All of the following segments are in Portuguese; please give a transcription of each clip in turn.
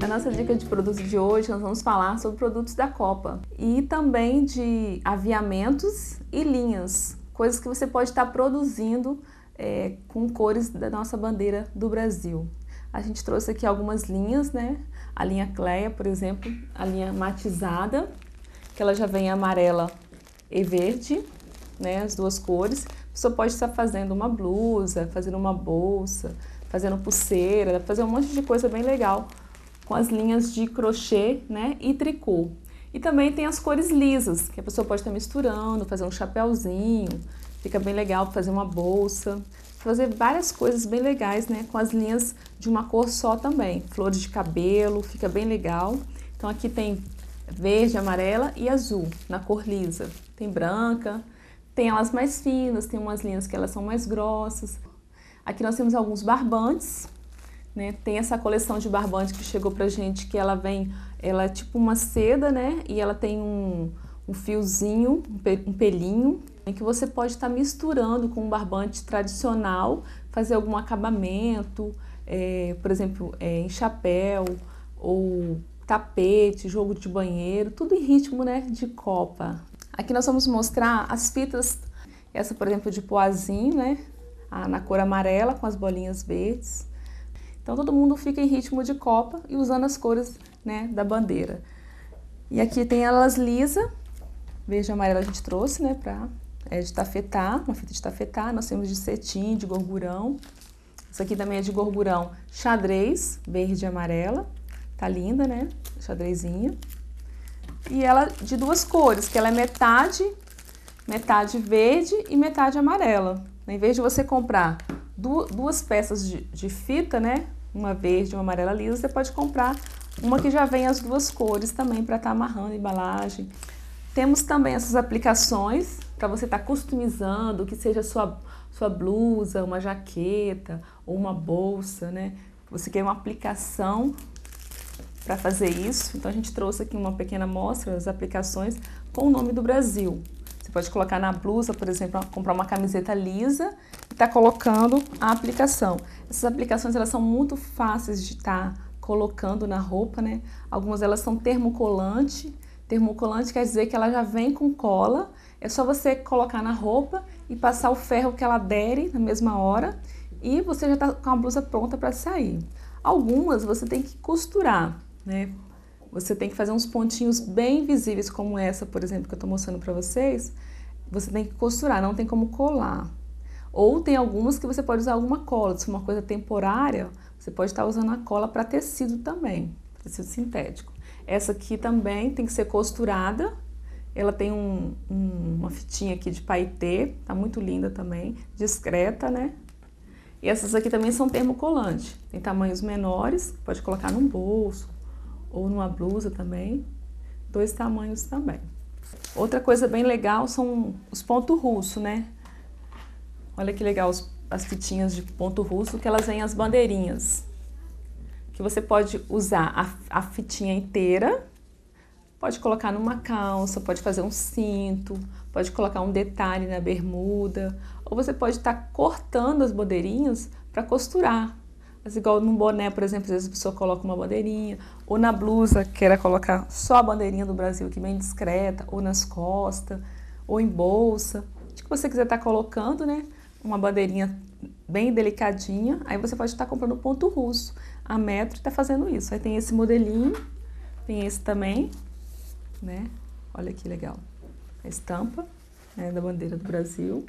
nossa dica de produtos de hoje nós vamos falar sobre produtos da Copa e também de aviamentos e linhas, coisas que você pode estar produzindo com cores da nossa bandeira do Brasil. A gente trouxe aqui algumas linhas, né? A linha Cleia, por exemplo, a linha matizada, que ela já vem amarela e verde, né? As duas cores. Você pode estar fazendo uma blusa, fazendo uma bolsa, fazendo pulseira, dá pra fazer um monte de coisa bem legal com as linhas de crochê, né, e tricô. E também tem as cores lisas, que a pessoa pode estar misturando, fazer um chapéuzinho, fica bem legal fazer uma bolsa, fazer várias coisas bem legais, né, com as linhas de uma cor só também. Flores de cabelo, fica bem legal. Então aqui tem verde, amarela e azul, na cor lisa. Tem branca, tem elas mais finas, tem umas linhas que elas são mais grossas. Aqui nós temos alguns barbantes, né? Tem essa coleção de barbante que chegou pra gente, que ela é tipo uma seda, né? E ela tem um fiozinho, um pelinho, em que você pode estar misturando com um barbante tradicional, fazer algum acabamento, por exemplo, em chapéu ou tapete, jogo de banheiro, tudo em ritmo, né, de Copa. Aqui nós vamos mostrar as fitas, essa por exemplo de poazinho, né, na cor amarela com as bolinhas verdes. Então todo mundo fica em ritmo de Copa e usando as cores, né, da bandeira. E aqui tem elas lisa, verde e amarela a gente trouxe, né, de tafetá, uma fita de tafetá. Nós temos de cetim, de gorgurão. Essa aqui também é de gorgurão xadrez, verde e amarela. Tá linda, né? Xadrezinho. E ela de duas cores, que ela é metade verde e metade amarela. Em vez de você comprar duas peças de fita, né? Uma verde e uma amarela lisa, você pode comprar uma que já vem as duas cores também para estar amarrando a embalagem. Temos também essas aplicações para você estar customizando, que seja sua blusa, uma jaqueta ou uma bolsa, né? Você quer uma aplicação para fazer isso, então a gente trouxe aqui uma pequena amostra das aplicações com o nome do Brasil. Você pode colocar na blusa, por exemplo, comprar uma camiseta lisa e tá colocando a aplicação. Essas aplicações elas são muito fáceis de estar colocando na roupa, né? Algumas delas são termocolante. Termocolante quer dizer que ela já vem com cola. É só você colocar na roupa e passar o ferro que ela adere na mesma hora e você já está com a blusa pronta para sair. Algumas você tem que costurar, né? Você tem que fazer uns pontinhos bem visíveis, como essa, por exemplo, que eu estou mostrando para vocês. Você tem que costurar, não tem como colar. Ou tem algumas que você pode usar alguma cola. Se for uma coisa temporária, você pode estar usando a cola para tecido também, tecido sintético. Essa aqui também tem que ser costurada. Ela tem uma fitinha aqui de paetê, tá muito linda também, discreta, né? E essas aqui também são termocolantes. Tem tamanhos menores, pode colocar num bolso ou numa blusa também. 2 tamanhos também. Outra coisa bem legal são os ponto russo, né? Olha que legal as fitinhas de ponto russo, que elas vêm as bandeirinhas. Que você pode usar a fitinha inteira, pode colocar numa calça, pode fazer um cinto, pode colocar um detalhe na bermuda, ou você pode estar cortando as bandeirinhas para costurar. Mas igual num boné, por exemplo, às vezes a pessoa coloca uma bandeirinha, ou na blusa, queira colocar só a bandeirinha do Brasil, aqui bem discreta, ou nas costas, ou em bolsa. O que você quiser estar colocando, né? Uma bandeirinha bem delicadinha, aí você pode estar comprando ponto russo. A Metro está fazendo isso. Aí tem esse modelinho, tem esse também, né? Olha que legal. A estampa, né, da bandeira do Brasil.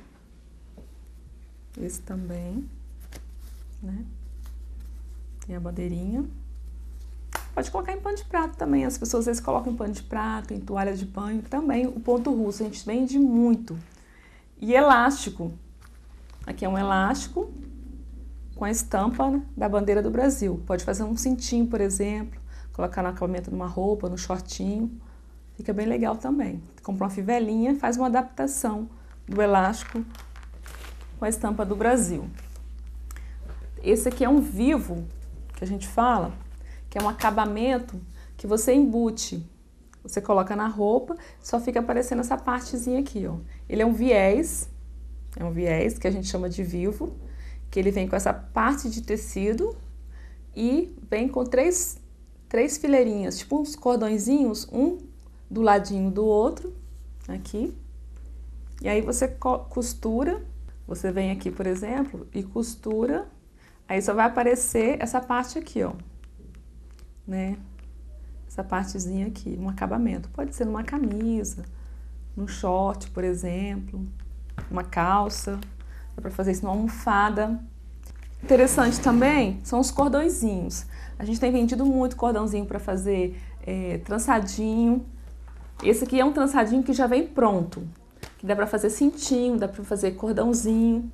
Esse também, né? Tem a bandeirinha. Pode colocar em pano de prato também. As pessoas às vezes colocam em pano de prato, em toalha de banho também. O ponto russo a gente vende muito. E elástico. Aqui é um elástico com a estampa, né, da bandeira do Brasil. Pode fazer um cintinho, por exemplo, colocar no acabamento numa roupa, no shortinho. Fica bem legal também. Compra uma fivelinha, faz uma adaptação do elástico com a estampa do Brasil. Esse aqui é um vivo, que a gente fala, que é um acabamento que você embute. Você coloca na roupa, só fica aparecendo essa partezinha aqui, ó. Ele é um viés que a gente chama de vivo, que ele vem com essa parte de tecido e vem com três 3 fileirinhas, tipo uns cordõezinhos, um do ladinho do outro, aqui. E aí você costura, você vem aqui, por exemplo, e costura, aí só vai aparecer essa parte aqui, ó, né? Essa partezinha aqui, um acabamento. Pode ser numa camisa, num short, por exemplo, uma calça, dá pra fazer isso numa almofada. Interessante também são os cordõezinhos. A gente tem vendido muito cordãozinho para fazer trançadinho. Esse aqui é um trançadinho que já vem pronto, que dá para fazer cintinho, dá para fazer cordãozinho,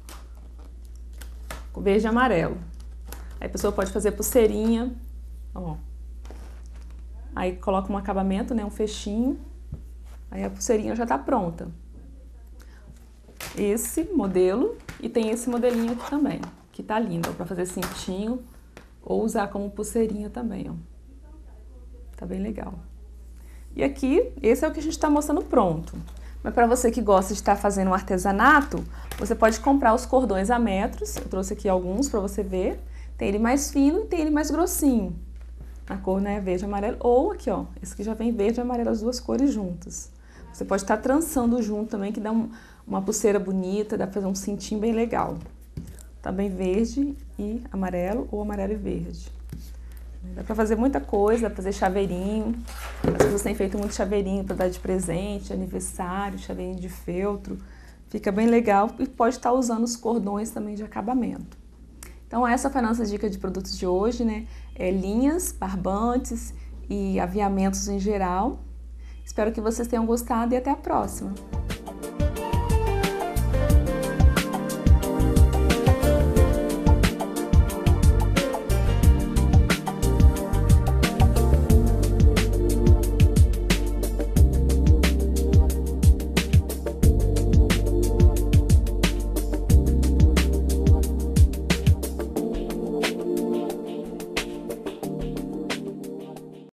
com verde e amarelo. Aí a pessoa pode fazer pulseirinha, ó. Aí coloca um acabamento, né, um fechinho, aí a pulseirinha já tá pronta. Esse modelo, e tem esse modelinho aqui também, que tá lindo, para fazer cintinho ou usar como pulseirinha também, ó. Tá bem legal. E aqui, esse é o que a gente está mostrando pronto. Mas para você que gosta de estar fazendo um artesanato, você pode comprar os cordões a metros. Eu trouxe aqui alguns para você ver. Tem ele mais fino e tem ele mais grossinho. A cor, né, verde e amarelo. Ou aqui, ó, esse aqui já vem verde e amarelo, as duas cores juntas. Você pode estar trançando junto também, que dá uma pulseira bonita, dá para fazer um cintinho bem legal. Tá bem verde e amarelo ou amarelo e verde. Dá pra fazer muita coisa, dá pra fazer chaveirinho. As pessoas têm feito muito chaveirinho para dar de presente, aniversário, chaveirinho de feltro. Fica bem legal e pode estar usando os cordões também de acabamento. Então essa foi a nossa dica de produtos de hoje, né? Linhas, barbantes e aviamentos em geral. Espero que vocês tenham gostado e até a próxima!